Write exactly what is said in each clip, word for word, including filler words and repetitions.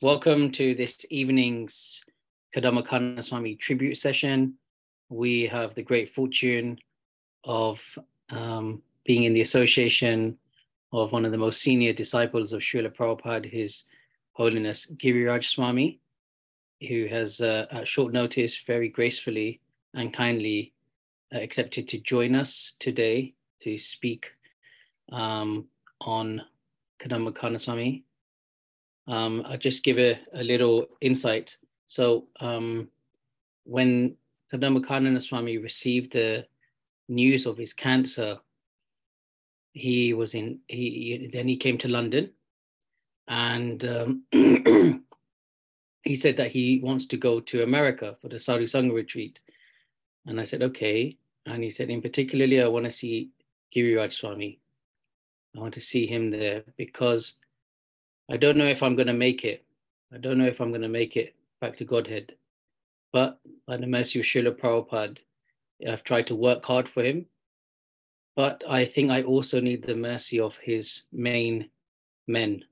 Welcome to this evening's Kadamba Swami tribute session. We have the great fortune of um, being in the association of one of the most senior disciples of Srila Prabhupada, His Holiness Giriraja Swami, who has uh, at short notice very gracefully and kindly uh, accepted to join us today to speak um, on Kadamba Swami. Um, I'll just give a, a little insight. So um, when Kadamba Swami received the news of his cancer, he was in, he then he came to London, and um, he said that he wants to go to America for the Sadhu Sangha retreat. And I said, okay. And he said, in particularly, I want to see Giriraja Swami. I want to see him there because I don't know if I'm going to make it. I don't know if I'm going to make it back to Godhead. But by the mercy of Srila Prabhupada, I've tried to work hard for him. But I think I also need the mercy of his main men.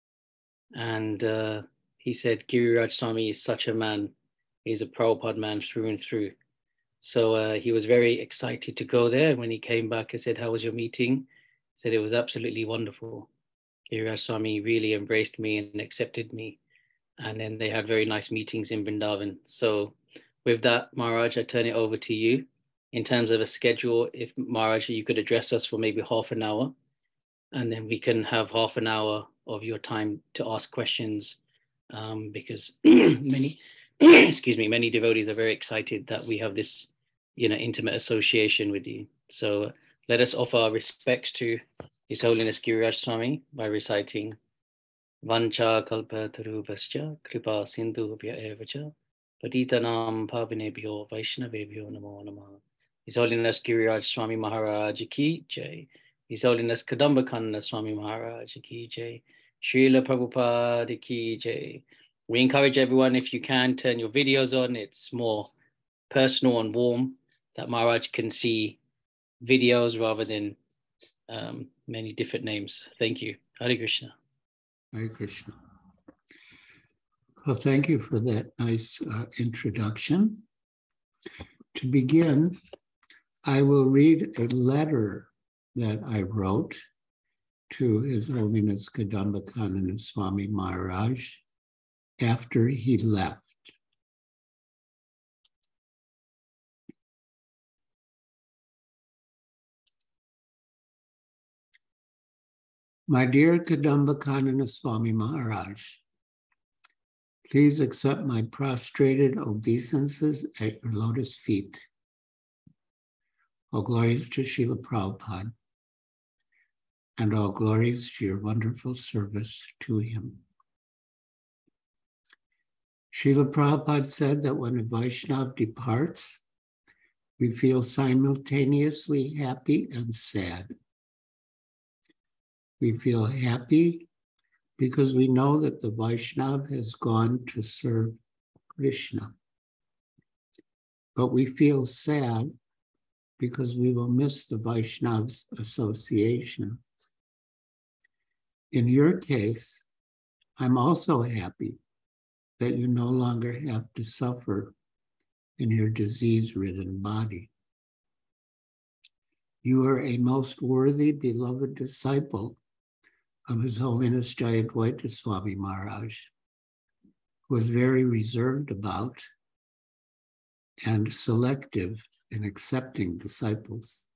And uh, he said, Giriraja Swami is such a man. He's a Prabhupada man through and through. So uh, he was very excited to go there. And when he came back, I said, how was your meeting? He said, it was absolutely wonderful. Giriraja Swami really embraced me and accepted me. And then they had very nice meetings in Vrindavan. So with that, Maharaja, I turn it over to you. In terms of a schedule, if Maharaja, you could address us for maybe half an hour, and then we can have half an hour of your time to ask questions, um, because many, excuse me, many devotees are very excited that we have this, you know, intimate association with you. So let us offer our respects to His Holiness Giriraja Swami by reciting Vancha kalpa tarubhascha kripa sindhubhya evacha patitanam pavinebhyo vaishnavebhyo namo namah. His Holiness Giriraja Swami Maharaj ki jai. His Holiness Kadamba Swami Maharaj ki jai. Srila Prabhupada ki jai. We encourage everyone, if you can, turn your videos on. It's more personal and warm that Maharaj can see videos rather than um, many different names. Thank you. Hare Krishna. Hare Krishna. Well, thank you for that nice uh, introduction. To begin, I will read a letter that I wrote to His Holiness Kadamba Kanana Swami Maharaj after he left. My dear Kadamba Kanana Swami Maharaj, please accept my prostrated obeisances at your lotus feet. All glories to Srila Prabhupada, and all glories to your wonderful service to him. Srila Prabhupada said that when a Vaishnava departs, we feel simultaneously happy and sad. We feel happy because we know that the Vaishnava has gone to serve Krishna. But we feel sad because we will miss the Vaishnava's association. In your case, I'm also happy that you no longer have to suffer in your disease-ridden body. You are a most worthy, beloved disciple of His Holiness Jayadvaita Swami Maharaj, who was very reserved about and selective in accepting disciples.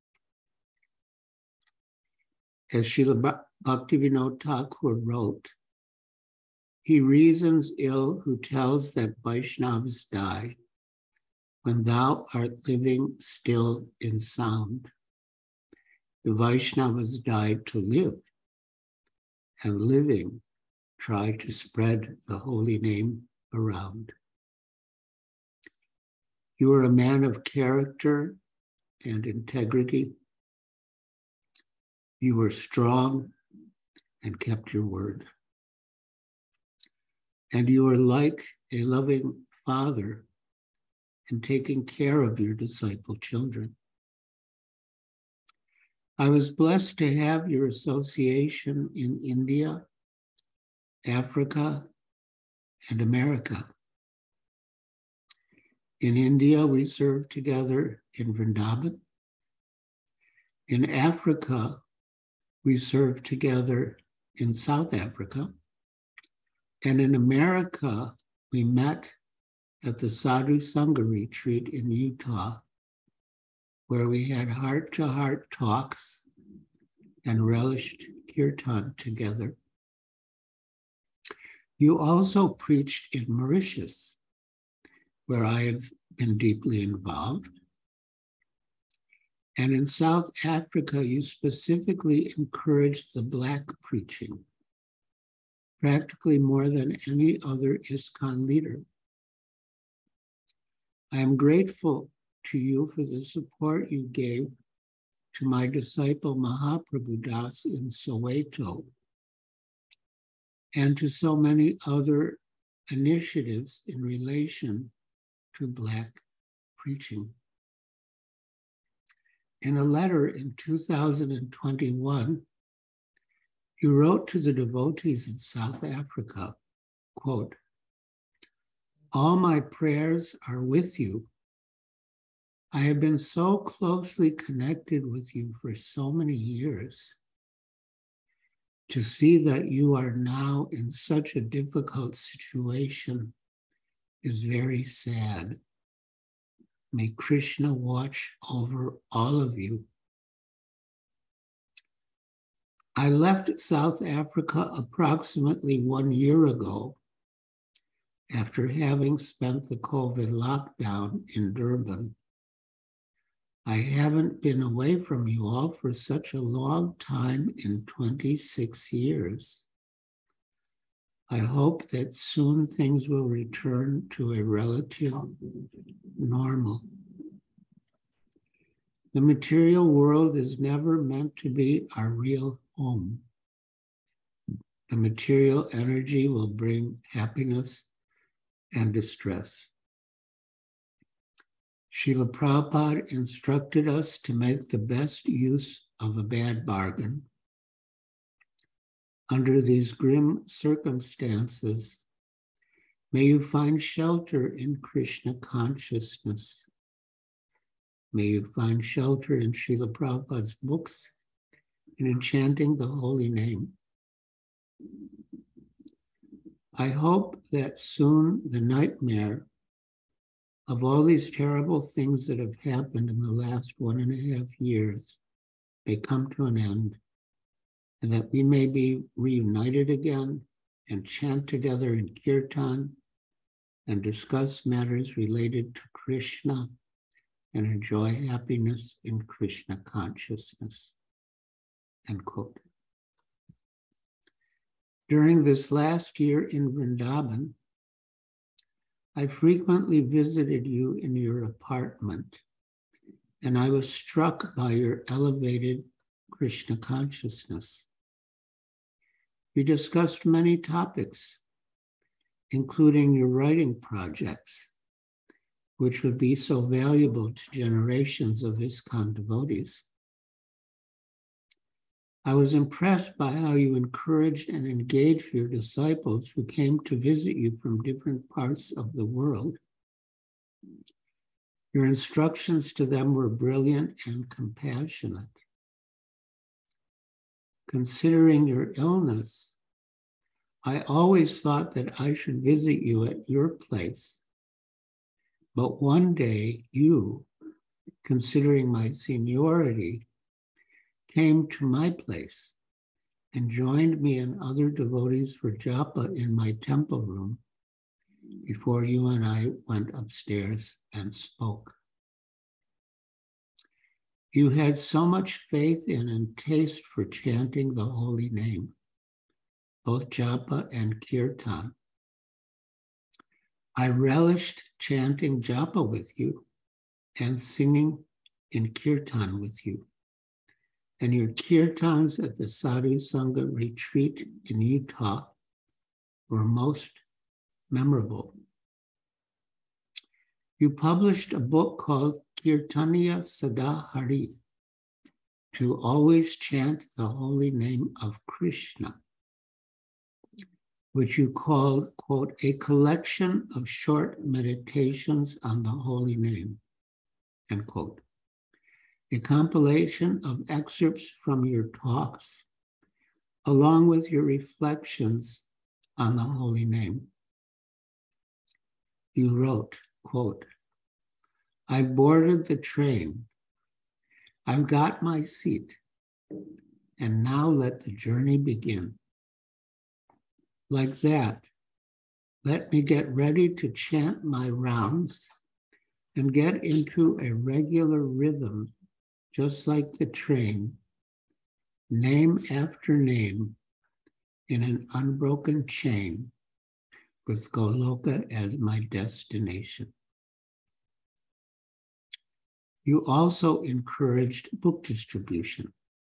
As Srila Bhaktivinoda Thakur wrote, he reasons ill who tells that Vaishnavas die when thou art living still in sound. The Vaishnavas died to live, and living try to spread the holy name around. You are a man of character and integrity. You were strong and kept your word. And you are like a loving father in taking care of your disciple children. I was blessed to have your association in India, Africa, and America. In India, we served together in Vrindavan. In Africa, we served together in South Africa. And in America, we met at the Sadhu Sangha retreat in Utah, where we had heart-to-heart talks and relished kirtan together. You also preached in Mauritius, where I have been deeply involved. And in South Africa, you specifically encouraged the Black preaching, practically more than any other ISKCON leader. I am grateful to you for the support you gave to my disciple Mahaprabhu Das in Soweto, and to so many other initiatives in relation to Black preaching. In a letter in two thousand twenty-one, you wrote to the devotees in South Africa, quote, "All my prayers are with you. I have been so closely connected with you for so many years. To see that you are now in such a difficult situation is very sad. May Krishna watch over all of you." I left South Africa approximately one year ago after having spent the COVID lockdown in Durban. I haven't been away from you all for such a long time in twenty-six years. I hope that soon things will return to a relative normal. The material world is never meant to be our real home. The material energy will bring happiness and distress. Srila Prabhupada instructed us to make the best use of a bad bargain. Under these grim circumstances, may you find shelter in Krishna consciousness. May you find shelter in Srila Prabhupada's books and in chanting the holy name. I hope that soon the nightmare of all these terrible things that have happened in the last one and a half years may come to an end, and that we may be reunited again and chant together in kirtan and discuss matters related to Krishna and enjoy happiness in Krishna consciousness. End quote. During this last year in Vrindavan, I frequently visited you in your apartment, and I was struck by your elevated Krishna consciousness. You discussed many topics, including your writing projects, which would be so valuable to generations of ISKCON devotees. I was impressed by how you encouraged and engaged your disciples who came to visit you from different parts of the world. Your instructions to them were brilliant and compassionate. Considering your illness, I always thought that I should visit you at your place. But one day you, considering my seniority, came to my place and joined me and other devotees for japa in my temple room before you and I went upstairs and spoke. You had so much faith in and taste for chanting the holy name, both japa and kirtan. I relished chanting japa with you and singing in kirtan with you. And your kirtans at the Sadhu Sangha retreat in Utah were most memorable. You published a book called Kirtaniya Sada Hari, to always chant the holy name of Krishna. which you called, quote, a collection of short meditations on the holy name, end quote. A compilation of excerpts from your talks, along with your reflections on the holy name. You wrote, quote, I boarded the train. I've got my seat, and now let the journey begin. Like that, let me get ready to chant my rounds and get into a regular rhythm, just like the train, name after name in an unbroken chain, with Goloka as my destination. You also encouraged book distribution.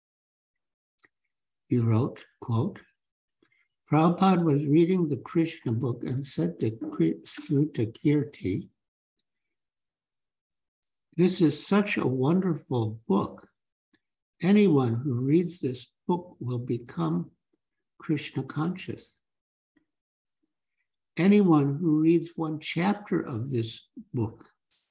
You wrote, quote, Prabhupada was reading the Krishna book and said to Shruta Kirti, this is such a wonderful book. Anyone who reads this book will become Krishna conscious. Anyone who reads one chapter of this book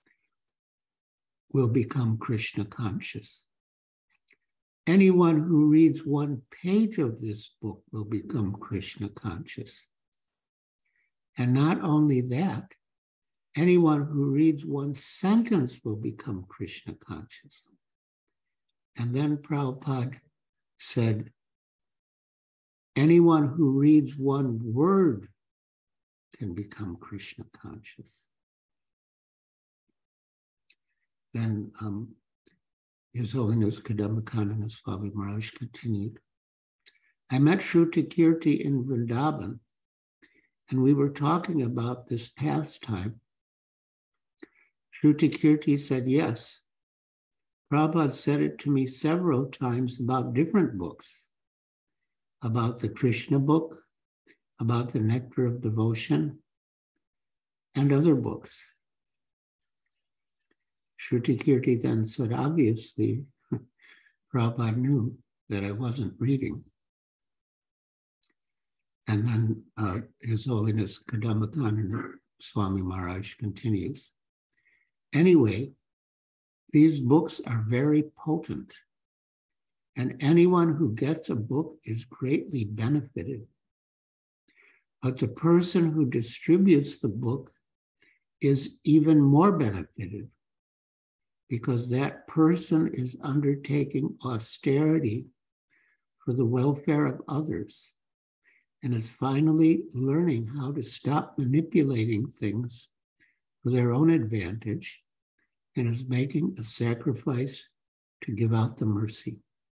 will become Krishna conscious. Anyone who reads one page of this book will become Krishna conscious. And not only that, anyone who reads one sentence will become Krishna conscious. And then Prabhupada said, anyone who reads one word can become Krishna conscious. Then um, His Holiness Kadamba Kanana Swami Maharaj continued, I met Shruta Kirti in Vrindavan, and we were talking about this pastime. Shruta Kirti said, yes. Prabhupada said it to me several times about different books, about the Krishna book, about the Nectar of Devotion, and other books. Shruta Kirti then said, obviously, Prabhupada knew that I wasn't reading. And then uh, His Holiness Kadamba Kanana Swami Maharaj continues. Anyway, these books are very potent, and anyone who gets a book is greatly benefited. But the person who distributes the book is even more benefited, because that person is undertaking austerity for the welfare of others and is finally learning how to stop manipulating things for their own advantage and is making a sacrifice to give out the mercy.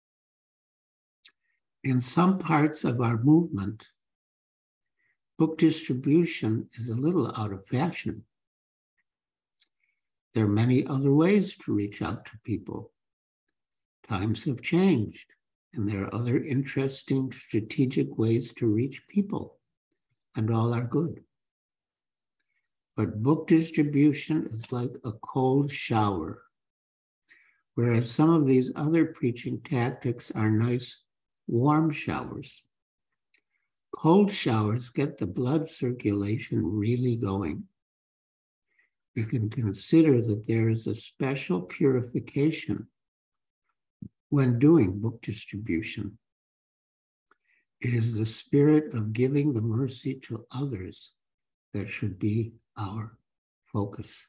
In some parts of our movement, book distribution is a little out of fashion. There are many other ways to reach out to people. Times have changed, and there are other interesting strategic ways to reach people, and all are good. But book distribution is like a cold shower, whereas some of these other preaching tactics are nice, warm showers. Cold showers get the blood circulation really going. You can consider that there is a special purification when doing book distribution. It is the spirit of giving the mercy to others that should be our focus.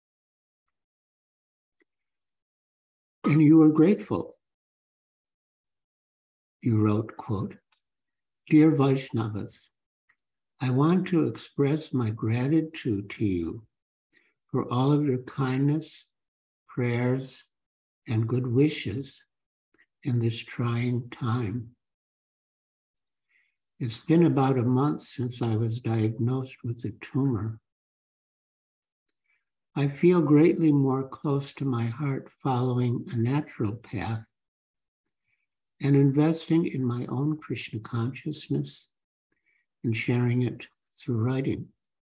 And you are grateful. You wrote, quote, Dear Vaishnavas, I want to express my gratitude to you for all of your kindness, prayers, and good wishes in this trying time. It's been about a month since I was diagnosed with a tumor. I feel greatly more close to my heart following a natural path and investing in my own Krishna consciousness and sharing it through writing.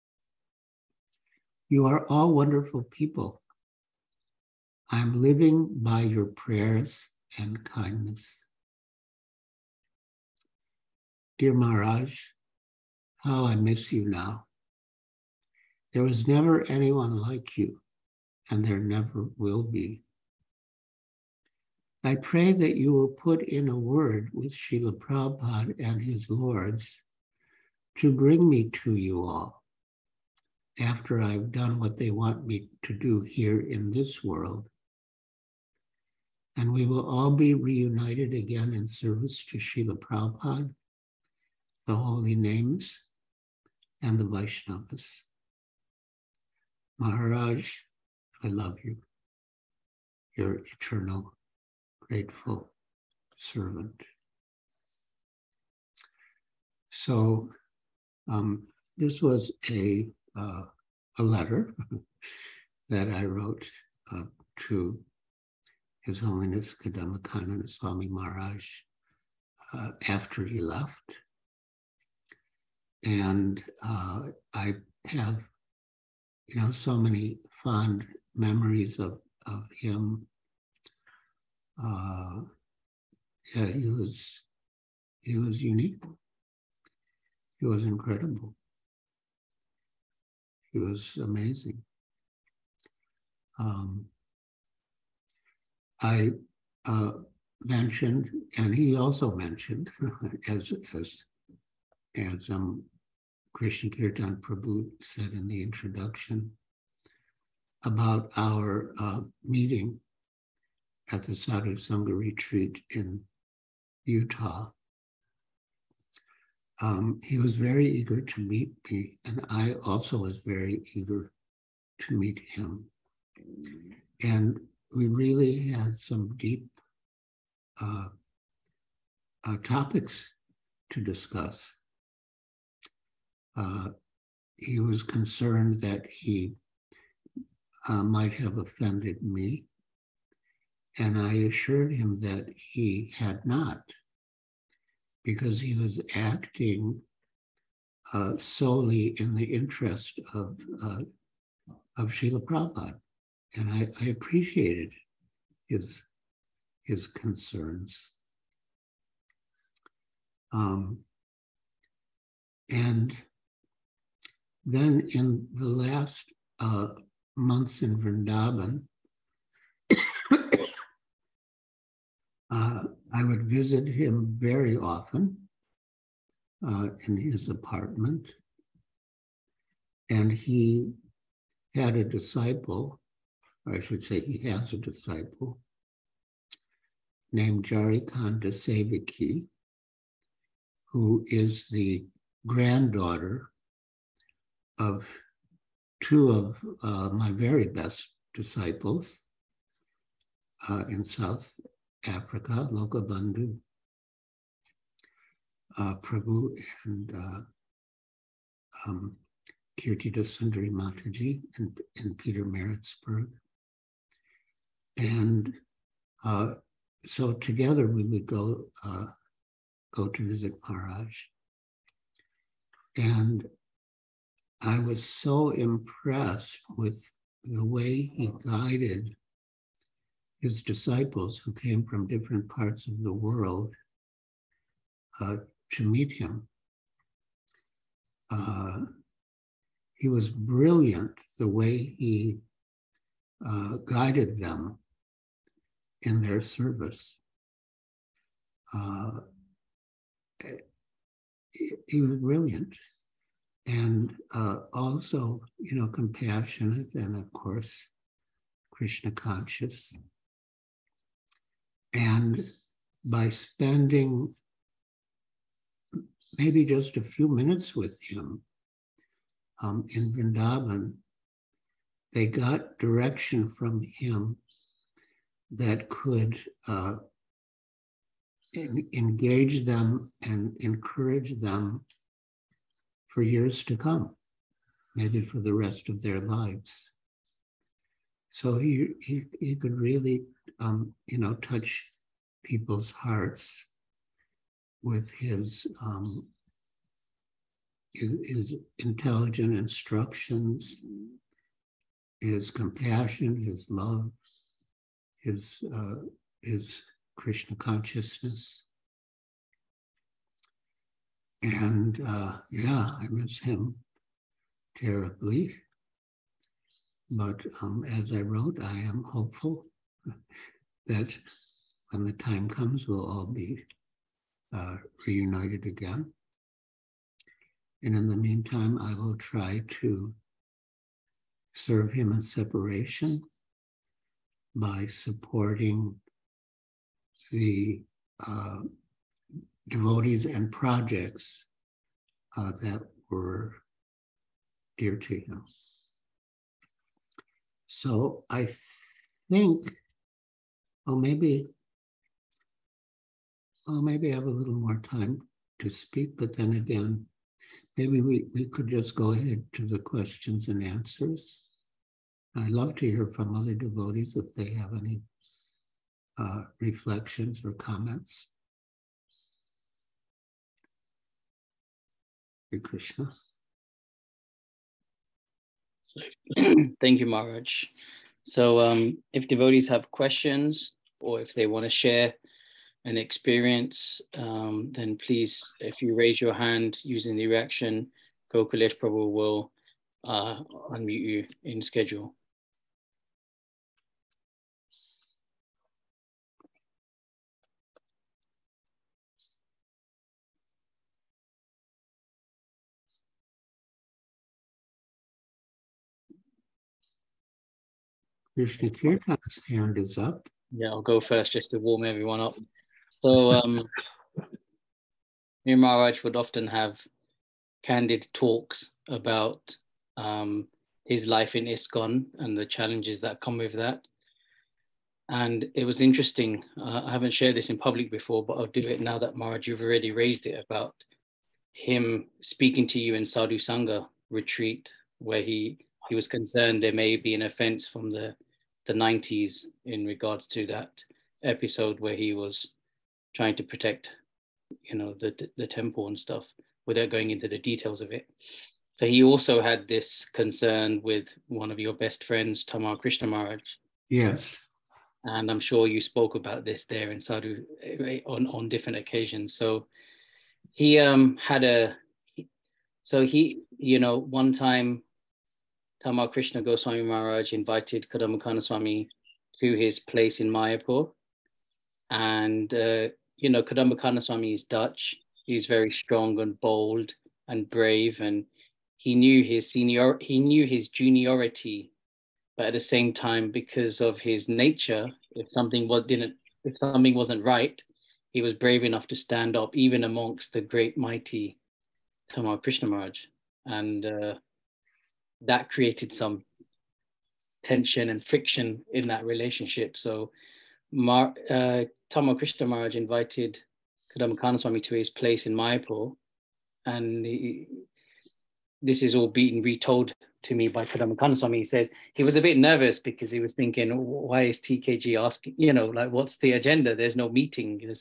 You are all wonderful people. I'm living by your prayers and kindness. Dear Maharaj, how I miss you now. There was never anyone like you, and there never will be. I pray that you will put in a word with Srila Prabhupada and his lords to bring me to you all after I've done what they want me to do here in this world. And we will all be reunited again in service to Srila Prabhupada, the holy names, and the Vaishnavas. Maharaj, I love you, your eternal, grateful servant. So um, this was a, uh, a letter that I wrote uh, to His Holiness Kadamba Kanana Swami Maharaj uh, after he left. And uh, I have, you know, so many fond memories of, of him. Uh, yeah, he was, he was unique. He was incredible. He was amazing. Um, I uh, mentioned, and he also mentioned, as as as um, Krishna Kirtan Prabhu said in the introduction, about our uh, meeting at the Sadhu Sangha retreat in Utah. Um, he was very eager to meet me, and I also was very eager to meet him. And we really had some deep uh, uh, topics to discuss. Uh, he was concerned that he uh, might have offended me, and I assured him that he had not, because he was acting uh, solely in the interest of, uh, of Srila Prabhupada. And I, I appreciated his, his concerns. Um, and then in the last uh, months in Vrindavan, uh, I would visit him very often uh, in his apartment. And he had a disciple, or I should say he has a disciple, named Jarikanda Sevaki, who is the granddaughter of two of uh, my very best disciples uh, in South Africa, Lokabandhu uh, Prabhu and uh, um, Kirtida Sundari Mataji in, in Peter Maritzburg. And uh, so together we would go, uh, go to visit Maharaj. And I was so impressed with the way he guided his disciples who came from different parts of the world uh, to meet him. Uh, he was brilliant the way he uh, guided them in their service. Uh, he was brilliant. And uh, also, you know, compassionate and, of course, Krishna conscious. And by spending maybe just a few minutes with him um, in Vrindavan, they got direction from him that could uh, en- engage them and encourage them for years to come, maybe for the rest of their lives. So he he, he could really, um, you know, touch people's hearts with his, um, his, his intelligent instructions, his compassion, his love, his uh, his Krishna consciousness. And uh, yeah, I miss him terribly. But um, as I wrote, I am hopeful that when the time comes, we'll all be uh, reunited again. And in the meantime, I will try to serve him in separation by supporting the uh, devotees and projects uh, that were dear to him. So I think, well, maybe, well, maybe I have a little more time to speak, but then again, maybe we, we could just go ahead to the questions and answers. I'd love to hear from other devotees if they have any uh, reflections or comments. Hare Krishna. Thank you, Maharaj. So um, if devotees have questions or if they want to share an experience, um, then please, if you raise your hand using the reaction, Gokalesh Prabhu will uh, unmute you in schedule. Krishna Kirtan's hand is up. Yeah, I'll go first just to warm everyone up. So um, me and Maharaj would often have candid talks about um, his life in ISKCON and the challenges that come with that. And it was interesting. Uh, I haven't shared this in public before, but I'll do it now that Maharaj, you've already raised it, about him speaking to you in Sadhu Sangha retreat, where he, he was concerned there may be an offense from the, the nineties in regards to that episode where he was trying to protect, you know, the, the temple and stuff without going into the details of it. So he also had this concern with one of your best friends, Tamar Krishna Maharaj. Yes. And I'm sure you spoke about this there in Sadhu on, on different occasions. So he um, had a, so he, you know, one time Tamar Krishna Goswami Maharaj invited Kadamba Swami to his place in Mayapur. And, uh, you know, Kadamba Swami is Dutch. He's very strong and bold and brave. And he knew his senior, he knew his juniority, but at the same time, because of his nature, if something was, didn't, if something wasn't right, he was brave enough to stand up, even amongst the great mighty Tamar Krishna Maharaj. And uh, that created some tension and friction in that relationship. So Mar, uh, Tamar Krishna Maharaj invited Kadamba Swami to his place in Mayapur, and he, this is all being retold to me by Kadamba Swami. He says he was a bit nervous because he was thinking, why is T K G asking, you know, like, what's the agenda? There's no meeting. There's,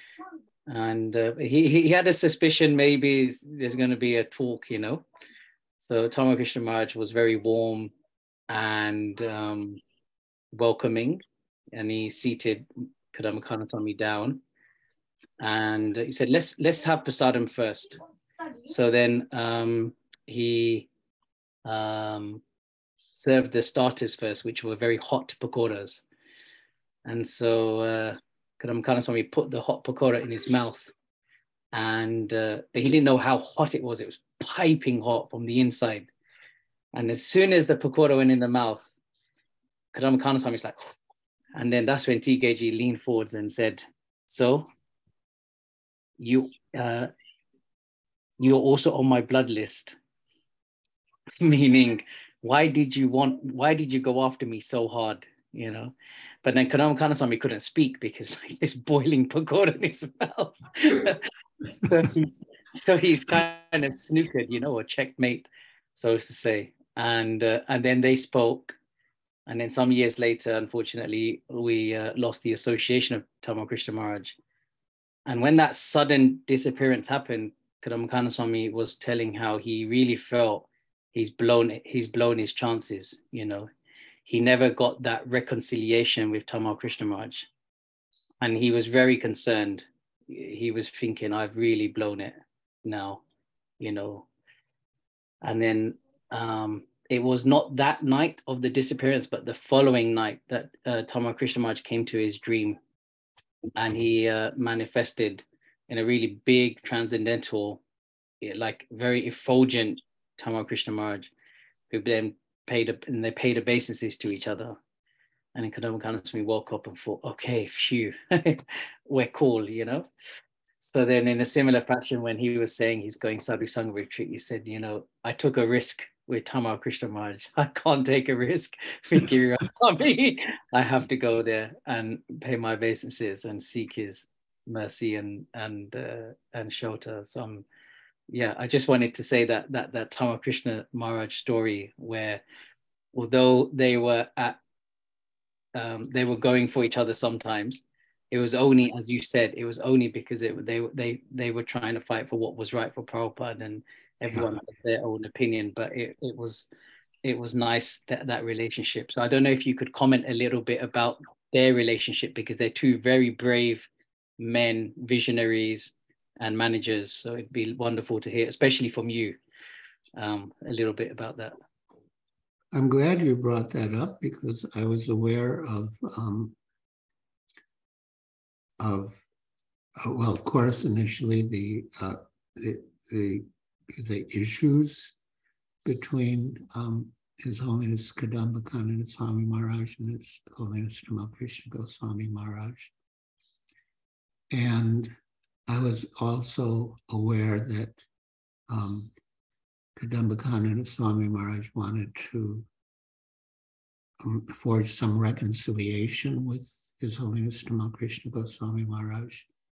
and uh, he, he had a suspicion maybe there's going to be a talk, you know. So Tamar Krishna Maharaj was very warm and um, welcoming, and he seated Kadamba Swami down, and he said, let's let's have prasadam first. So then um, he um, served the starters first, which were very hot pakoras. And so uh, Kadamba Swami put the hot pakora in his mouth, and uh, he didn't know how hot it was. It was piping hot from the inside. And as soon as the pakora went in the mouth, Kadamba Swami is like, and then that's when T K G leaned forwards and said, so you, uh, you're also on my blood list. Meaning, why did you want, why did you go after me so hard, you know? But then Kadamba Swami couldn't speak because like this boiling pakora in his mouth. so, he's, so he's kind of snookered, you know, or checkmate, so as to say. And, uh, and then they spoke. And then some years later, unfortunately, we uh, lost the association of Tamar Krishna Maharaj. And when that sudden disappearance happened, Kadamba Swami was telling how he really felt he's blown, he's blown his chances, you know. He never got that reconciliation with Tamar Krishna Maharaj. And he was very concerned. He was thinking, I've really blown it. now, you know. And then um, it was not that night of the disappearance, but the following night that uh, Tama Krishna Maharaj came to his dream, and he uh, manifested in a really big transcendental, like very effulgent Tama Krishna Maharaj, who then paid a, and they paid obeisances to each other. And then Kadamba Kanana Swami woke up and thought, okay, phew, we're cool, you know. So then in a similar fashion, when he was saying he's going Sadhu Sangha retreat, he said, you know, I took a risk with Tama Krishna Maharaj. I can't take a risk with Giriraja Swami. I have to go there and pay my obeisances and seek his mercy and and uh, and shelter. So I'm, yeah, I just wanted to say that that that Tama Krishna Maharaj story, where although they were at um, they were going for each other sometimes, it was only, as you said, it was only because it, they they they were trying to fight for what was right for Prabhupada, and everyone has their own opinion. But it, it was it was nice that that relationship. So I don't know if you could comment a little bit about their relationship, because they're two very brave men, visionaries and managers. So it'd be wonderful to hear, especially from you, um, a little bit about that. I'm glad you brought that up, because I was aware of, um, of uh, well, of course, initially the, uh, the, the, the issues between um, His Holiness Kadamba Kanana Swami Maharaj and His Holiness Tamal Krishna Goswami Maharaj. And I was also aware that um, Kadamba Kanana Swami Maharaj wanted to um, forge some reconciliation with His Holiness Tamal Krishna Goswami Maharaj.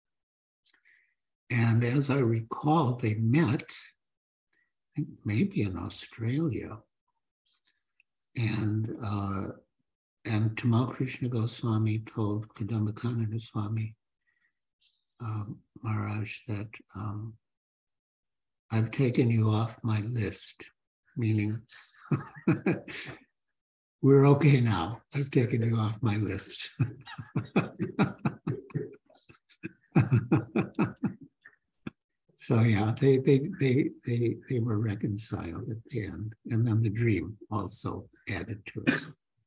And as I recall, they met, I think maybe in Australia. And uh, and Tamal Krishna Goswami told Kadamba Kanana Swami um, Maharaj that um, I've taken you off my list, meaning we're okay now. I've taken you off my list. So yeah, they they they they they were reconciled at the end, and then the dream also added to it.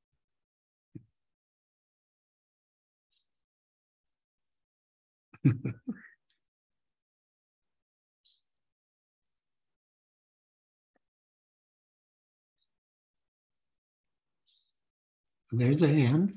There's a hand.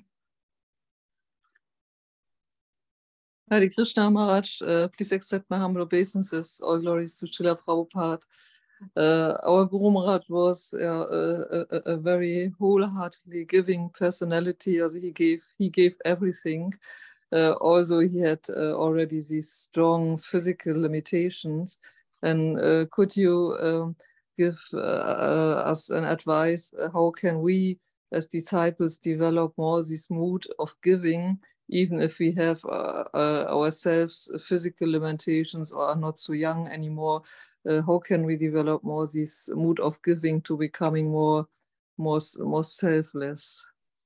Hare Krishna Maharaj, uh, please accept my humble obeisances. All glories to Srila Prabhupada. Uh, our Guru Maharaj was uh, a, a, a very wholeheartedly giving personality. As he gave, he gave everything. Uh, also, he had uh, already these strong physical limitations. And uh, could you um, give uh, uh, us an advice? Uh, how can we, as disciples, develop more this mood of giving, even if we have uh, uh, ourselves physical limitations or are not so young anymore? Uh, how can we develop more this mood of giving to becoming more, more, more selfless?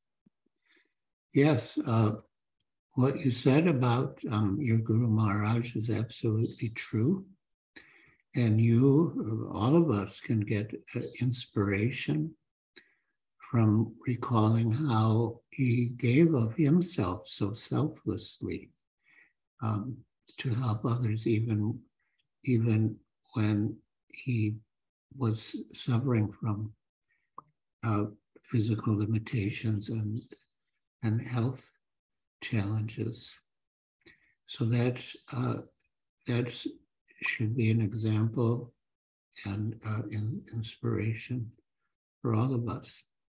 Yes, uh, what you said about um, your Guru Maharaj is absolutely true. And you, all of us, can get uh, inspiration from recalling how he gave of himself so selflessly um, to help others, even, even when he was suffering from uh, physical limitations and, and health challenges. So that, uh, that should be an example and uh, in, inspiration for all of us.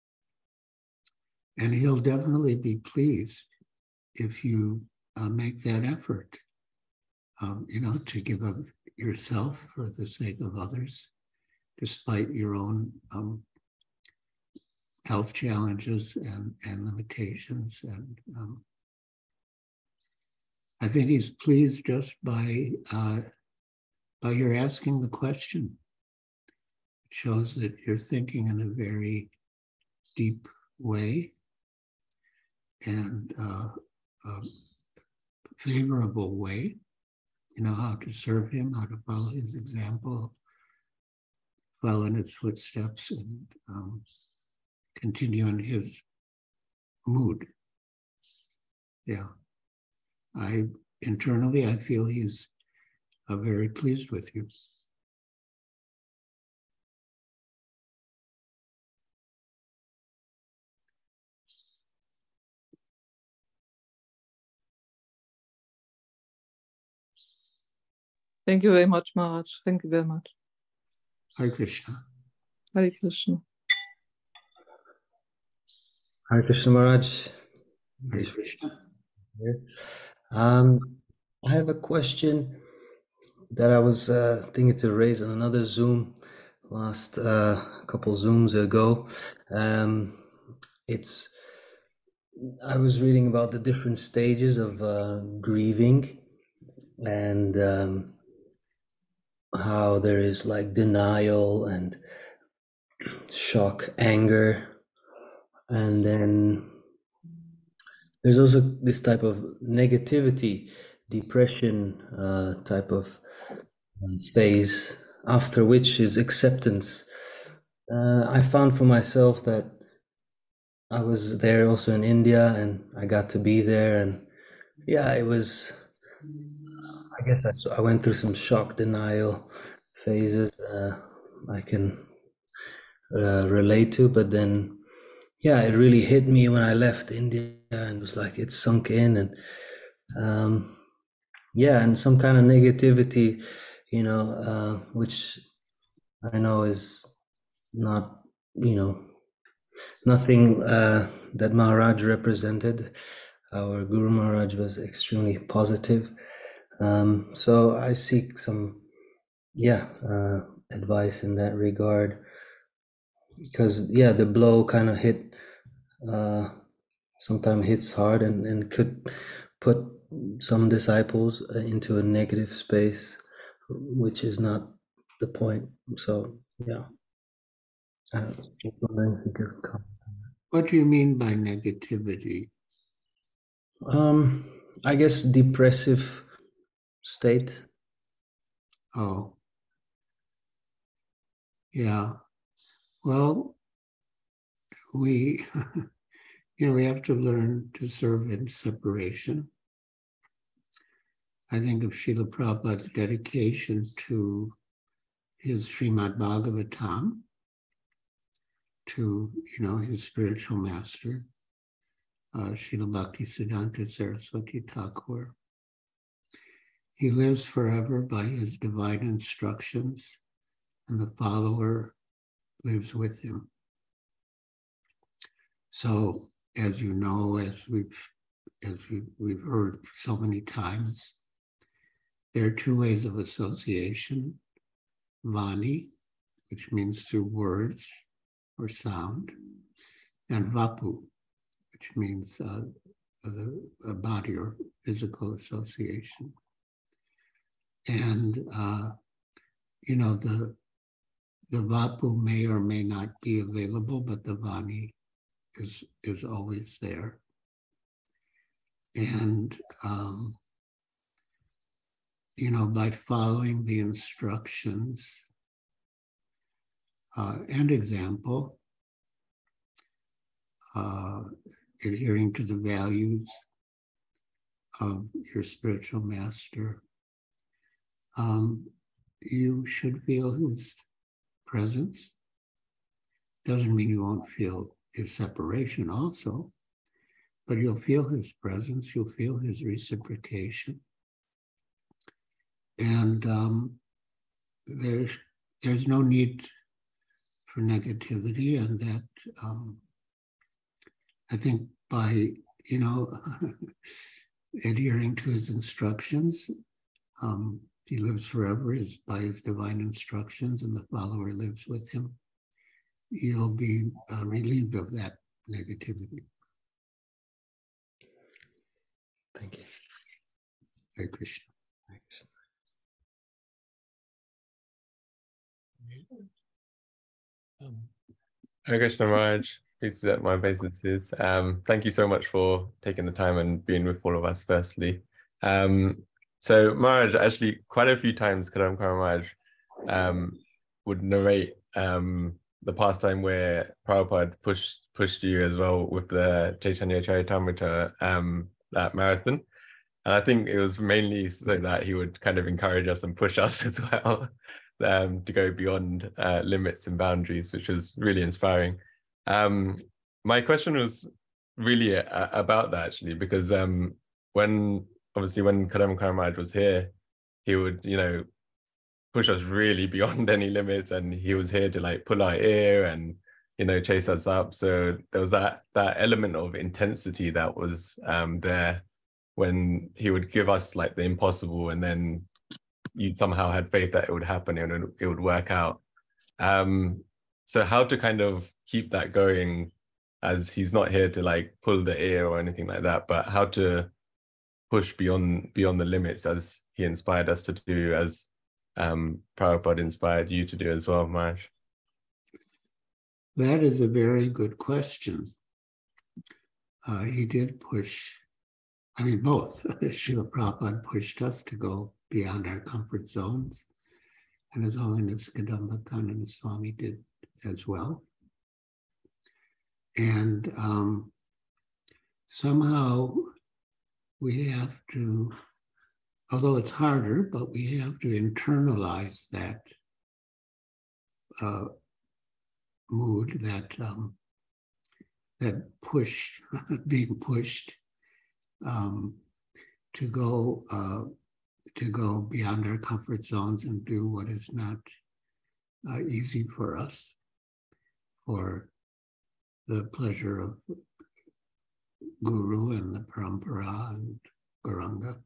And he'll definitely be pleased if you uh, make that effort, um, you know, to give up yourself for the sake of others, despite your own um, health challenges and, and limitations. And um, I think he's pleased just by, uh, by your asking the question. It shows that you're thinking in a very deep way and uh, a favorable way. you know, how to serve him, how to follow his example, follow in his footsteps, and um, continue in his mood. Yeah. I internally, I feel he's uh, very pleased with you. Thank you very much, Maharaj. Thank you very much. Hare Krishna. Hare Krishna. Hare Krishna Maharaj. Hare Krishna. Um, I have a question that I was uh, thinking to raise on another Zoom last uh, couple Zooms ago. Um, it's I was reading about the different stages of uh, grieving, and um, how there is like denial and shock, anger, and then there's also this type of negativity, depression uh, type of uh, phase, after which is acceptance. Uh, I found for myself that I was there also in India, and I got to be there, and yeah, it was, I guess I, saw, I went through some shock denial phases uh, I can uh, relate to, but then, yeah, it really hit me when I left India, and it was like it sunk in, and um, yeah, and some kind of negativity, you know, uh, which I know is not, you know, nothing uh, that Maharaj represented. Our Guru Maharaj was extremely positive. Um, so I seek some, yeah, uh, advice in that regard, because yeah, the blow kind of hit, uh, sometimes hits hard, and, and could put some disciples into a negative space, which is not the point. So yeah, I was wondering if you could comment. What do you mean by negativity? Um, I guess depressive state. Oh, yeah. Well, we, you know, we have to learn to serve in separation. I think of Srila Prabhupada's dedication to his Srimad Bhagavatam, to, you know, his spiritual master, uh, Srila Bhaktisiddhanta Saraswati Thakur. He lives forever by his divine instructions, and the follower lives with him. So, as you know, as we've as we've, we've heard so many times, there are two ways of association: Vani, which means through words or sound, and Vapu, which means uh, a, a body or physical association. And uh, you know, the the Vapu may or may not be available, but the Vani is is always there. And um, you know, by following the instructions uh, and example, uh, adhering to the values of your spiritual master, um, you should feel his presence. Doesn't mean you won't feel his separation also, but you'll feel his presence, you'll feel his reciprocation. And um, there's, there's no need for negativity, and that um, I think by, you know, adhering to his instructions, um, he lives forever is by his divine instructions, and the follower lives with him. You'll be uh, relieved of that negativity. Thank you. Hare Krishna. Hare Krishna. Um, Hare Krishna Maharaj, please accept my obeisances. Um, thank you so much for taking the time and being with all of us, firstly. Um, So Maharaj, actually quite a few times Kadamba Maharaj um, would narrate um, the pastime where Prabhupada pushed pushed you as well with the Chaitanya Charitamrita um, that marathon. And I think it was mainly so that he would kind of encourage us and push us as well um, to go beyond uh, limits and boundaries, which was really inspiring. Um, my question was really a, about that, actually, because um, when, obviously, when Kadamba Maharaj was here, he would, you know, push us really beyond any limits, and he was here to like pull our ear and, you know, chase us up. So there was that that element of intensity that was um, there when he would give us like the impossible, and then you somehow had faith that it would happen and it, it would work out. Um, so how to kind of keep that going, as he's not here to like pull the ear or anything like that, but how to push beyond beyond the limits as he inspired us to do, as um, Prabhupada inspired you to do as well, Maharaj? That is a very good question. Uh, he did push, I mean, both. Srila Prabhupada pushed us to go beyond our comfort zones, and His Holiness Kadamba Kanana Swami did as well. And um, somehow we have to, although it's harder, but we have to internalize that uh, mood, that um, that push, being pushed um, to go uh, to go beyond our comfort zones and do what is not uh, easy for us, for the pleasure of Guru and the Parampara and Gauranga.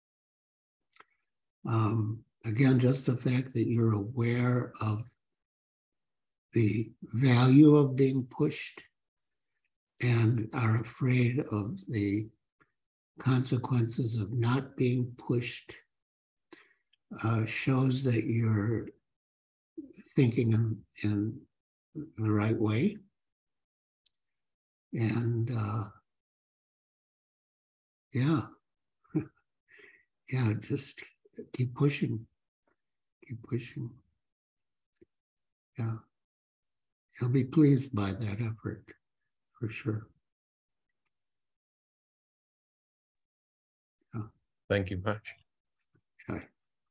Um, again, just the fact that you're aware of the value of being pushed and are afraid of the consequences of not being pushed uh, shows that you're thinking in, in the right way. And uh, yeah, yeah, just keep pushing, keep pushing. Yeah, you'll be pleased by that effort, for sure. Yeah. Thank you much. Okay.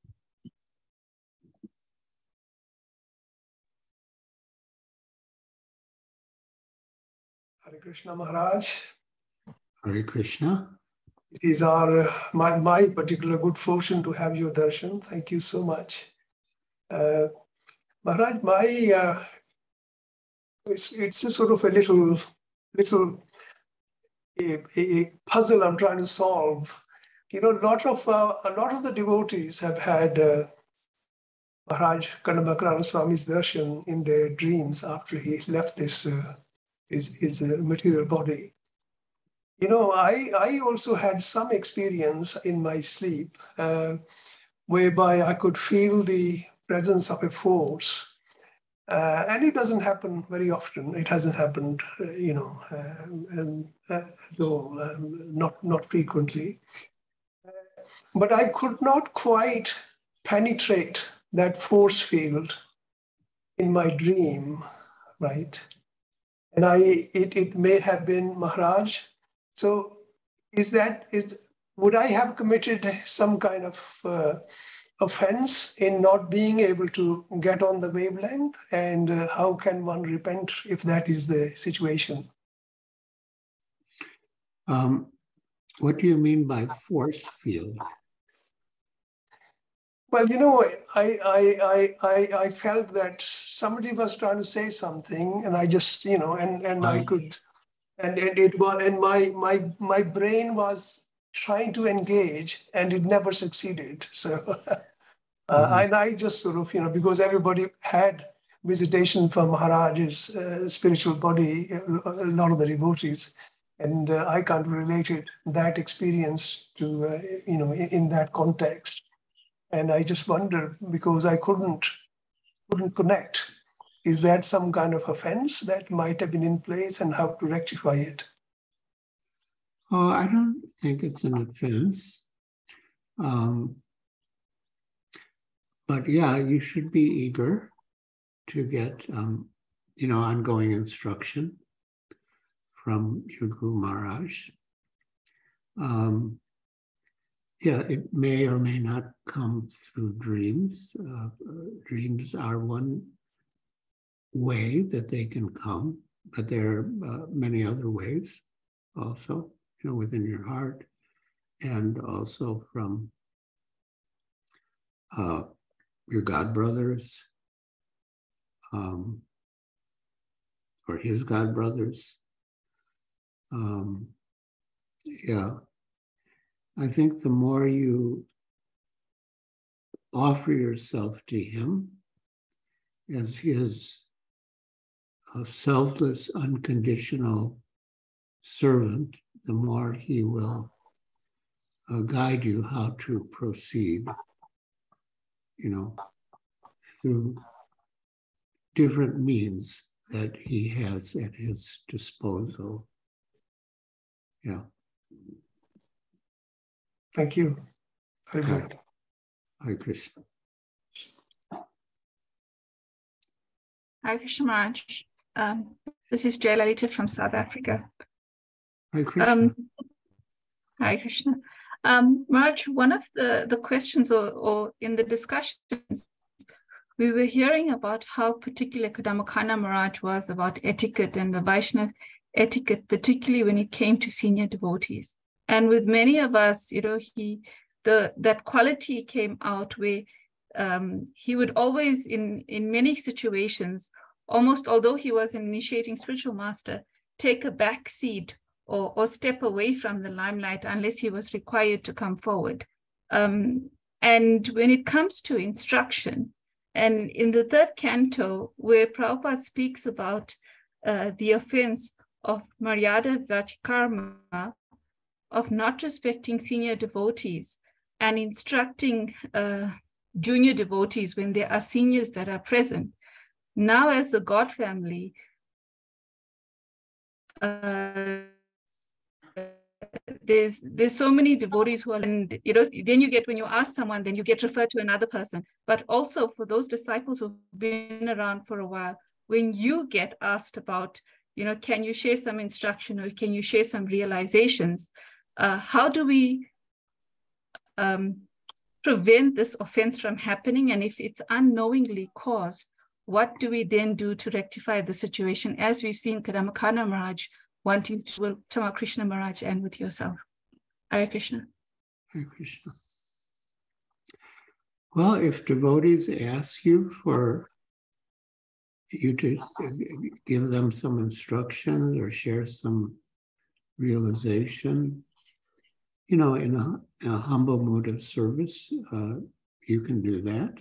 Hare Krishna Maharaj. Hare Krishna. It is our uh, my, my particular good fortune to have your darshan. Thank you so much. Uh, Maharaj, my uh, it's, it's a sort of a little little a, a puzzle I'm trying to solve. You know, a lot of uh, a lot of the devotees have had uh, Maharaj Kadamba Swami's darshan in their dreams after he left this uh, his his uh, material body. You know, I, I also had some experience in my sleep uh, whereby I could feel the presence of a force. Uh, and it doesn't happen very often. It hasn't happened, uh, you know, uh, um, uh, at all, um, not, not frequently. But I could not quite penetrate that force field in my dream, right? And I it, it may have been Maharaj. So is that, is would I have committed some kind of uh, offense in not being able to get on the wavelength? And uh, how can one repent if that is the situation? Um, what do you mean by force field? Well, you know, I, I, I, I, I felt that somebody was trying to say something, and I just, you know, and, and I, I could... And, and it was, and my my my brain was trying to engage, and it never succeeded. So, uh, mm-hmm. And I just sort of, you know, because everybody had visitation from Maharaj's uh, spiritual body, a lot of the devotees, and uh, I can't relate it, that experience to, uh, you know, in, in that context. And I just wonder, because I couldn't couldn't connect. Is that some kind of offense that might have been in place, and how to rectify it? Oh, I don't think it's an offense. Um, but yeah, you should be eager to get, um, you know, ongoing instruction from your Guru Maharaj. Um, yeah, it may or may not come through dreams. Uh, dreams are one way that they can come, but there are uh, many other ways also, you know, within your heart, and also from uh, your god brothers, um, or his god brothers. Um, yeah, I think the more you offer yourself to him as his uh, selfless, unconditional servant, the more he will uh, guide you how to proceed, you know, through different means that he has at his disposal. Yeah. Thank you. Very Hare, good. Hare Krishna. Hare Krishna Maharaj. Um, this is Jayalalitha from South Africa. Hare Krishna. Um, Hare Krishna. Um, Maharaj, one of the, the questions or, or in the discussions, we were hearing about how particular Kadamba Maharaj was about etiquette and the Vaishnava etiquette, particularly when it came to senior devotees. And with many of us, you know, he the that quality came out where um, he would always, in, in many situations, almost although he was an initiating spiritual master, take a back seat or, or step away from the limelight unless he was required to come forward. Um, and when it comes to instruction, and in the third canto, where Prabhupada speaks about uh, the offense of Maryada Vatikarma, of not respecting senior devotees and instructing uh, junior devotees when there are seniors that are present. Now, as the God family, uh, there's there's so many devotees who are, and you know, then you get, when you ask someone, then you get referred to another person. But also for those disciples who've been around for a while, when you get asked about, you know, can you share some instruction or can you share some realizations? Uh, how do we um, prevent this offense from happening? And if it's unknowingly caused, what do we then do to rectify the situation, as we've seen Kadamba Maharaj wanting to with Tamal Krishna Maharaj and with yourself? Hare Krishna. Hare Krishna. Well, if devotees ask you for you to give them some instructions or share some realization, you know, in a, a humble mood of service, uh, you can do that.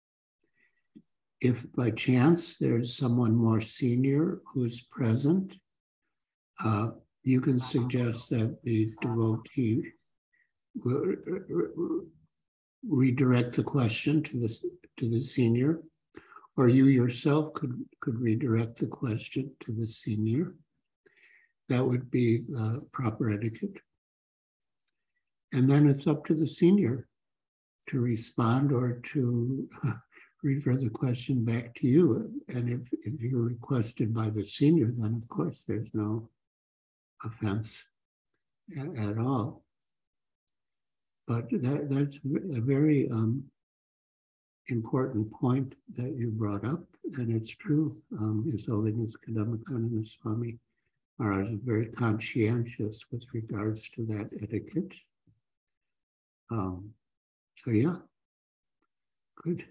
If by chance there's someone more senior who's present, uh, you can suggest that the devotee will redirect the question to the, to the senior, or you yourself could, could redirect the question to the senior. That would be uh, proper etiquette. And then it's up to the senior to respond or to uh, refer the question back to you. And if, if you're requested by the senior, then of course there's no offense at, at all. But that, that's a very um, important point that you brought up, and it's true. Um, His Holiness Kadamba Kanana Swami Maharaj is very conscientious with regards to that etiquette. Um, so yeah, good.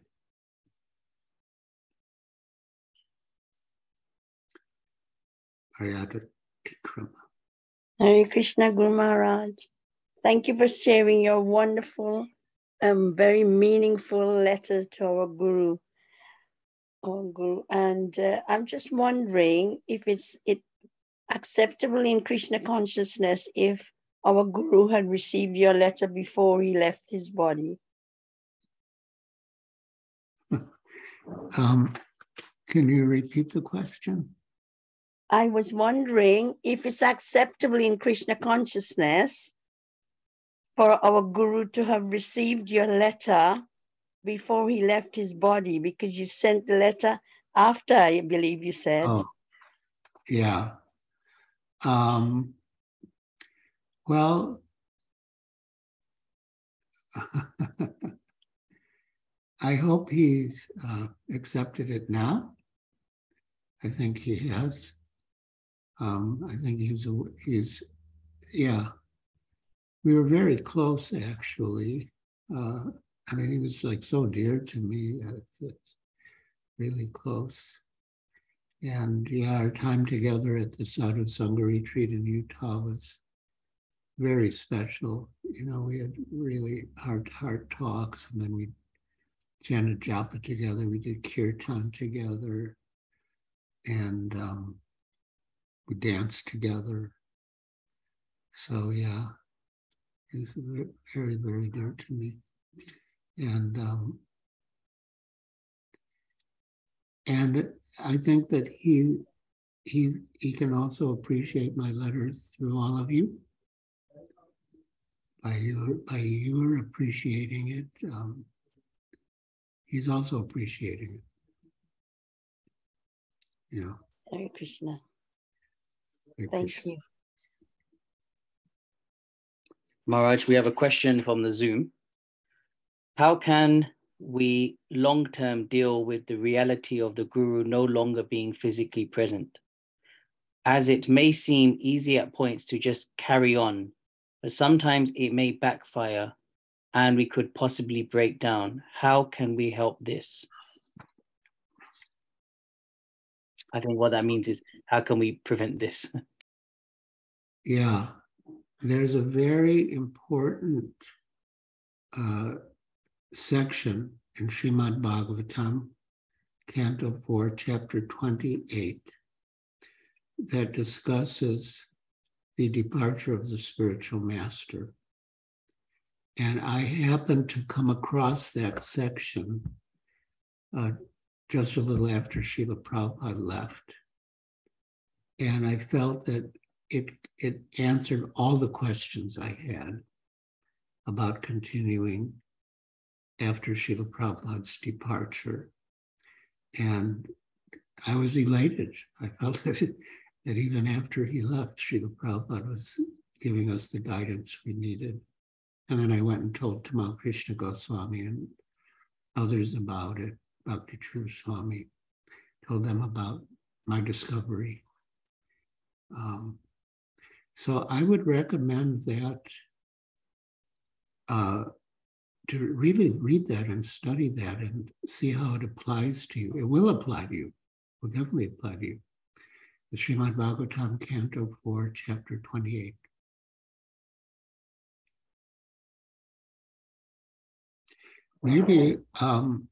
Maryada Tikrama. Hare Krishna, Guru Maharaj. Thank you for sharing your wonderful, um, very meaningful letter to our Guru. Our Guru. And uh, I'm just wondering if it's it acceptable in Krishna consciousness if our Guru had received your letter before he left his body. Um, can you repeat the question? I was wondering if it's acceptable in Krishna consciousness for our Guru to have received your letter before he left his body, because you sent the letter after, I believe you said. Oh, yeah. Um, well, I hope he's uh, accepted it now. I think he has. Um, I think he's, he's, yeah. We were very close, actually. Uh, I mean, he was like so dear to me. It's really close. And yeah, our time together at the Sadhu Sangha retreat in Utah was very special. You know, we had really heart-to-heart talks, and then we chanted japa together. We did kirtan together, and um, we danced together. So yeah, he's very, very dear to me. And um, and I think that he he he can also appreciate my letters through all of you. By your by your appreciating it, um, he's also appreciating it. Yeah. Hare Krishna. Hare Thank Krishna. you. Maharaj, we have a question from the Zoom. How can we long-term deal with the reality of the Guru no longer being physically present? As it may seem easy at points to just carry on, but sometimes it may backfire and we could possibly break down. How can we help this? I think what that means is, how can we prevent this? Yeah, there's a very important uh, section in Srimad Bhagavatam, Canto four, Chapter twenty-eight, that discusses the departure of the spiritual master. And I happened to come across that section uh, just a little after Srila Prabhupada left. And I felt that it, it answered all the questions I had about continuing after Srila Prabhupada's departure. And I was elated. I felt that, that even after he left, Srila Prabhupada was giving us the guidance we needed. And then I went and told Tamal Krishna Goswami and others about it, Bhakti True Swami, told them about my discovery. Um, so I would recommend that uh, to really read that and study that and see how it applies to you. It will apply to you. It will definitely apply to you. The Srimad Bhagavatam, Canto four, Chapter twenty-eight. Maybe um,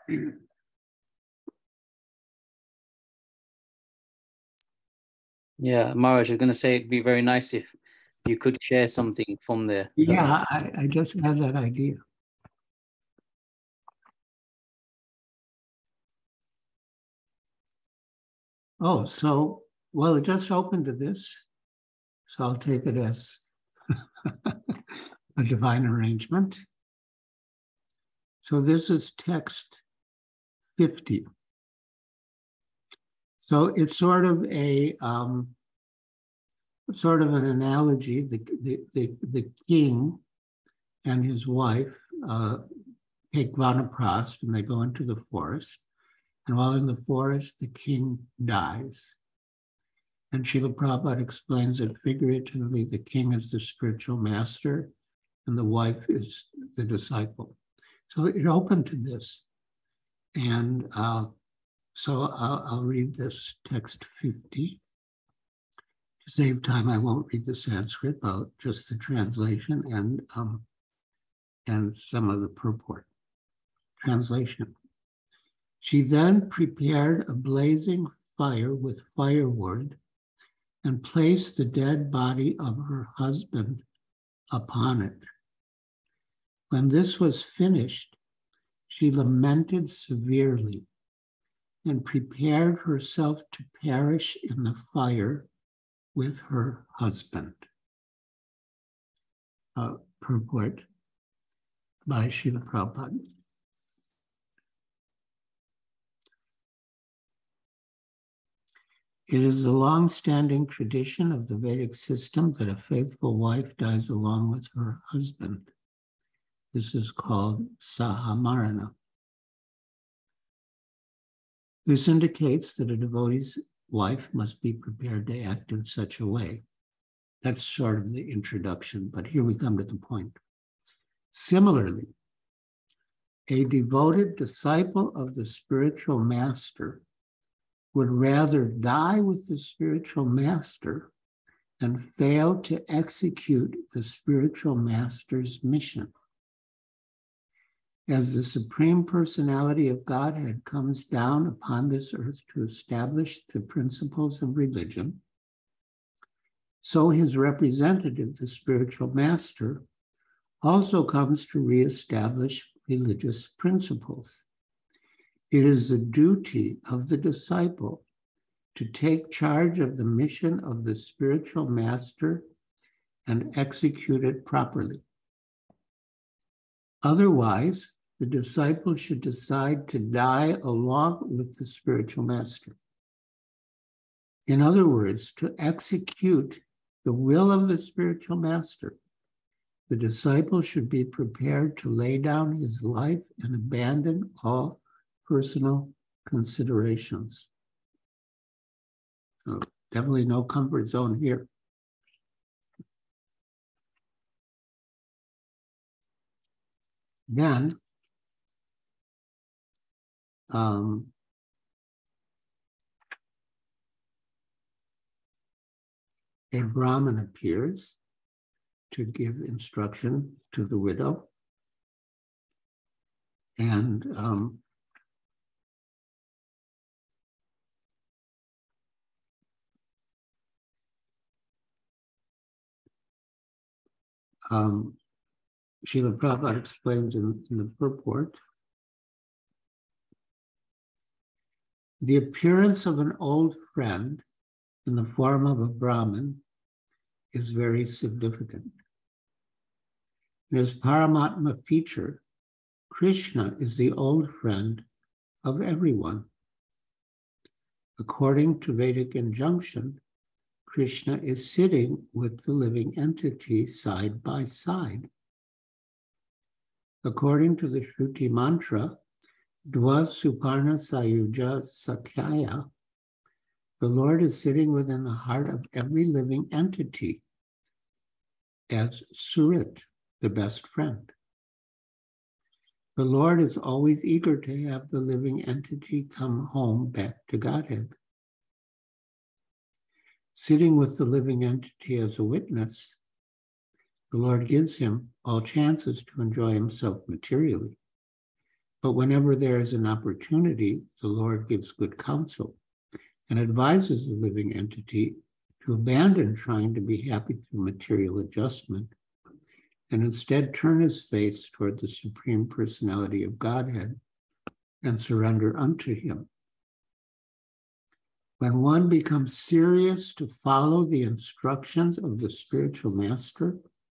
Yeah, Maharaj, I was going to say it'd be very nice if you could share something from there. yeah, I, I just had that idea. Oh, so, well, it just opened to this, so I'll take it as a divine arrangement. So this is text fifty. So it's sort of a, um, sort of an analogy. The, the, the, the king and his wife uh, take Vanaprast and they go into the forest. And while in the forest, the king dies. And Srila Prabhupada explains that figuratively, the king is the spiritual master and the wife is the disciple. So it opened to this. And uh, so I'll, I'll read this text fifty. To save time, I won't read the Sanskrit, but just the translation and, um, and some of the purport. Translation. She then prepared a blazing fire with firewood and placed the dead body of her husband upon it. When this was finished, she lamented severely and prepared herself to perish in the fire with her husband. Uh, purport by Srila Prabhupada. It is the long-standing tradition of the Vedic system that a faithful wife dies along with her husband. This is called sahamarana. This indicates that a devotee's wife must be prepared to act in such a way. That's sort of the introduction, but here we come to the point. Similarly, a devoted disciple of the spiritual master would rather die with the spiritual master and fail to execute the spiritual master's mission. As the Supreme Personality of Godhead comes down upon this earth to establish the principles of religion, so his representative, the spiritual master, also comes to reestablish religious principles. It is the duty of the disciple to take charge of the mission of the spiritual master and execute it properly. Otherwise, the disciple should decide to die along with the spiritual master. In other words, to execute the will of the spiritual master, the disciple should be prepared to lay down his life and abandon all personal considerations. So definitely no comfort zone here. Then, um, a Brahmin appears to give instruction to the widow. And um, um, Srila Prabhupada explains in, in the purport, the appearance of an old friend in the form of a Brahmin is very significant. In his Paramatma feature, Krishna is the old friend of everyone. According to Vedic injunction, Krishna is sitting with the living entity side by side. According to the Shruti mantra, Dva Suparna Sayuja Sakhya, the Lord is sitting within the heart of every living entity as Surit, the best friend. The Lord is always eager to have the living entity come home back to Godhead. Sitting with the living entity as a witness, the Lord gives him all chances to enjoy himself materially. But whenever there is an opportunity, the Lord gives good counsel and advises the living entity to abandon trying to be happy through material adjustment and instead turn his face toward the Supreme Personality of Godhead and surrender unto him. When one becomes serious to follow the instructions of the spiritual master,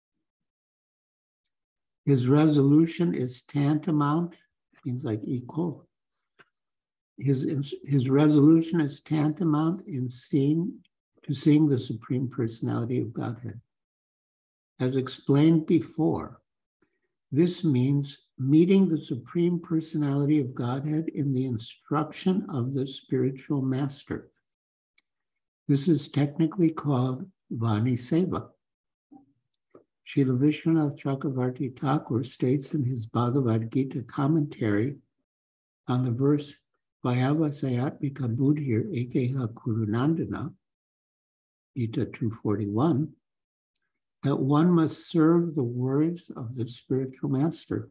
his resolution is tantamount, means like equal. His, his resolution is tantamount in seeing, to seeing the Supreme Personality of Godhead. As explained before, this means meeting the Supreme Personality of Godhead in the instruction of the spiritual master. This is technically called Vani Seva. Srila Vishwanath Chakravarti Thakur states in his Bhagavad Gita commentary on the verse Vayavasayatmika Buddhir Ekeha Kurunandana, Gita two forty-one, that one must serve the words of the spiritual master.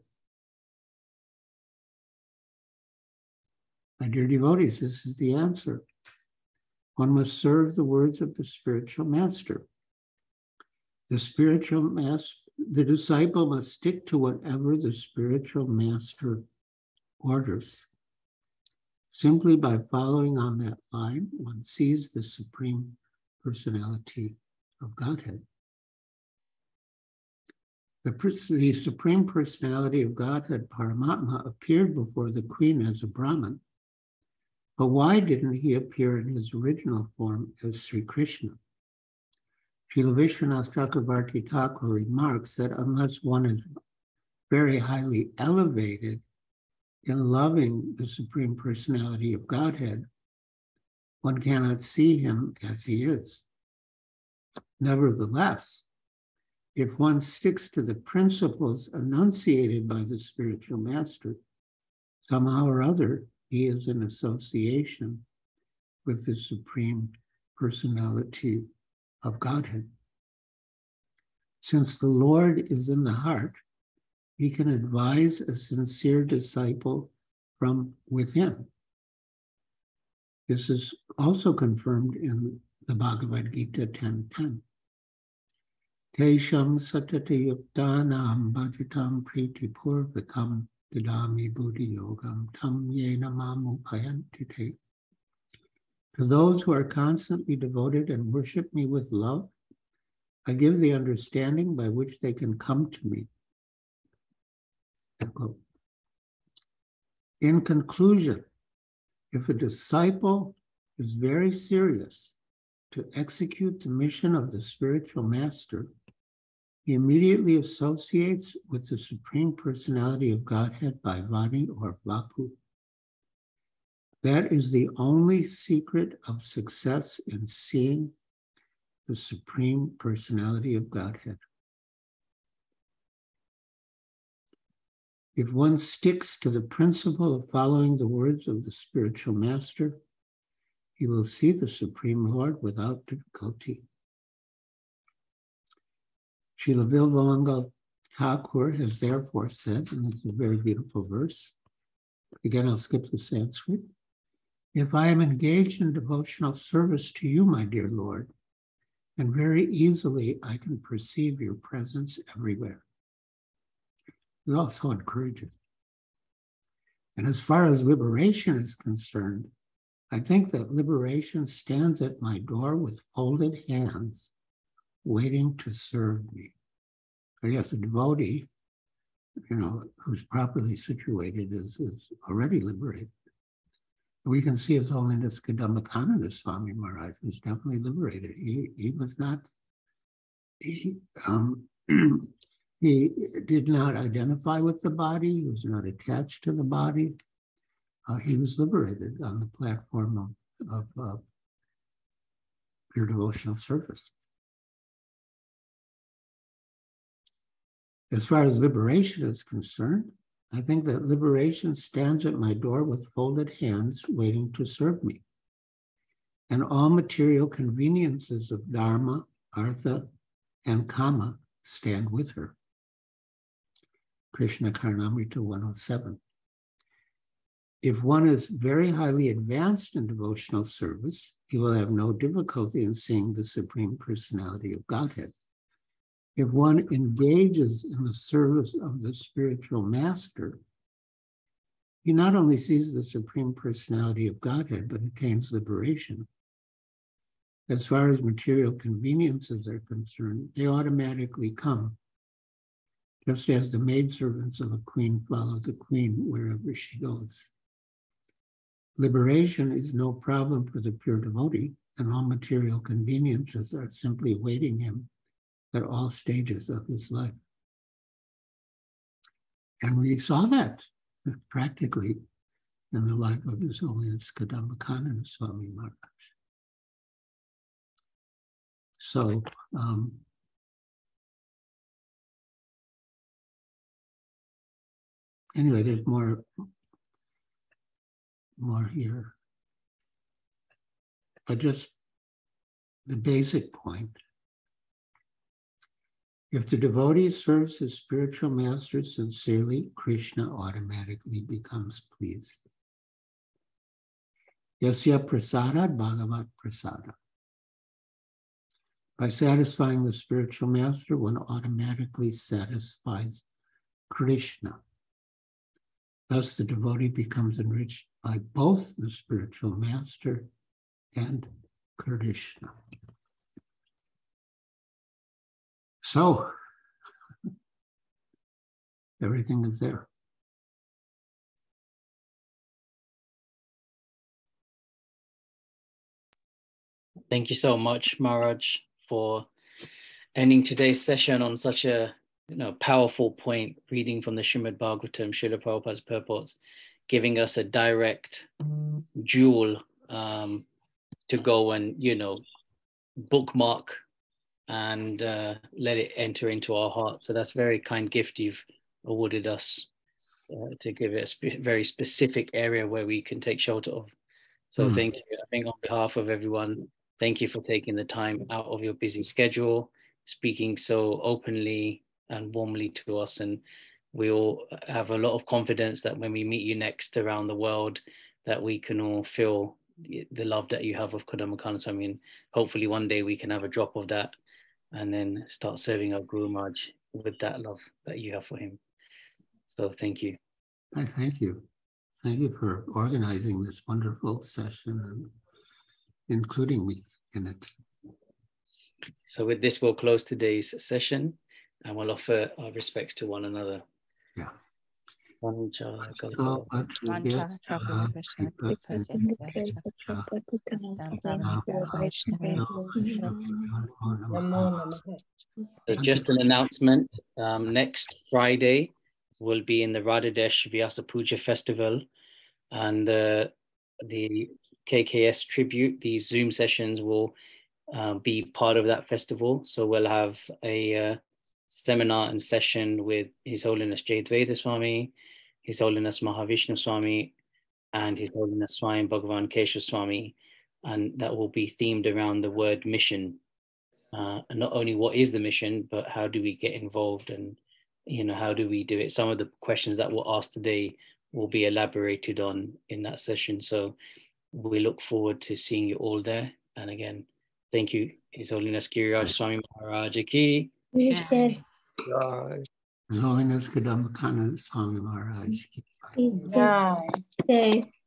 My dear devotees, this is the answer. One must serve the words of the spiritual master. The spiritual master, the disciple must stick to whatever the spiritual master orders. Simply by following on that line, one sees the Supreme Personality of Godhead. The, the Supreme Personality of Godhead, Paramatma, appeared before the queen as a Brahmin. But why didn't he appear in his original form as Sri Krishna? Srila Vishwanath Chakravarti Thakur remarks that unless one is very highly elevated in loving the Supreme Personality of Godhead, one cannot see him as he is. Nevertheless, if one sticks to the principles enunciated by the spiritual master, somehow or other, he is in association with the Supreme Personality of Godhead. Since the Lord is in the heart, he can advise a sincere disciple from within. This is also confirmed in the Bhagavad Gita ten ten. Tesham satati yuktanam bhajatam priti purvikam dadami buddhi yogam tam yena mamu payantite. To those who are constantly devoted and worship me with love, I give the understanding by which they can come to me. In conclusion, if a disciple is very serious to execute the mission of the spiritual master, he immediately associates with the Supreme Personality of Godhead by Vani or Vapu. That is the only secret of success in seeing the Supreme Personality of Godhead. If one sticks to the principle of following the words of the spiritual master, he will see the Supreme Lord without difficulty. Srila Bilvamangal Thakur has therefore said, and it's a very beautiful verse, again I'll skip the Sanskrit, if I am engaged in devotional service to you, my dear Lord, and very easily I can perceive your presence everywhere. It's also encouraging. And as far as liberation is concerned, I think that liberation stands at my door with folded hands, waiting to serve me. So yes, a devotee, you know, who's properly situated is, is already liberated. We can see His Holiness Kadamba Kanana Swami Maharaj was definitely liberated. He, he was not, he, um, he did not identify with the body. He was not attached to the body. Uh, he was liberated on the platform of, of uh, pure devotional service. As far as liberation is concerned, I think that liberation stands at my door with folded hands waiting to serve me. And all material conveniences of Dharma, Artha, and Kama stand with her. Krishna Karnamrita one oh seven. If one is very highly advanced in devotional service, he will have no difficulty in seeing the Supreme Personality of Godhead. If one engages in the service of the spiritual master, he not only sees the Supreme Personality of Godhead, but attains liberation. As far as material conveniences are concerned, they automatically come, just as the maidservants of a queen follow the queen wherever she goes. Liberation is no problem for the pure devotee, and all material conveniences are simply awaiting him at all stages of his life. And we saw that practically in the life of His Holiness Kadamba Kanana Swami Maharaj. So, um, anyway, there's more, more here. But just the basic point. If the devotee serves his spiritual master sincerely, Krishna automatically becomes pleased. Yasya prasadat bhagavat prasada. By satisfying the spiritual master, one automatically satisfies Krishna. Thus, the devotee becomes enriched by both the spiritual master and Krishna. So, everything is there. thank you so much, Maharaj, for ending today's session on such a you know powerful point, reading from the Srimad Bhagavatam, Srila Prabhupada's purports, giving us a direct jewel um, to go and you know bookmark and uh, let it enter into our heart. So that's a very kind gift you've awarded us uh, to give it a spe- very specific area where we can take shelter of. So Mm. thank you. I think on behalf of everyone, thank you for taking the time out of your busy schedule, speaking so openly and warmly to us. And we all have a lot of confidence that when we meet you next around the world, that we can all feel the love that you have of Kadamba Kanana Swami. And hopefully one day we can have a drop of that and then start serving our Guru Maharaj with that love that you have for him. So thank you. I thank you. Thank you for organizing this wonderful session and including me in it. So with this, we'll close today's session and we'll offer our respects to one another. Yeah. Vancha So, but we get, uh, people and- So just an announcement, um, next Friday will be in the Radhadesh Vyasa Puja Festival, and uh, the K K S Tribute, these Zoom sessions will uh, be part of that festival. So we'll have a uh, seminar and session with His Holiness Jayadvaita Swami, His Holiness Mahavishnu Swami, and His Holiness Swami Bhagavan Keshav Swami, and that will be themed around the word mission. Uh, and not only what is the mission, but how do we get involved and, you know, how do we do it? Some of the questions that were asked today will be elaborated on in that session. So we look forward to seeing you all there. And again, thank you, His Holiness Giriraja Swami Maharaja ki. His Holiness Kadamba Kanana Swami Maharaj. Jai.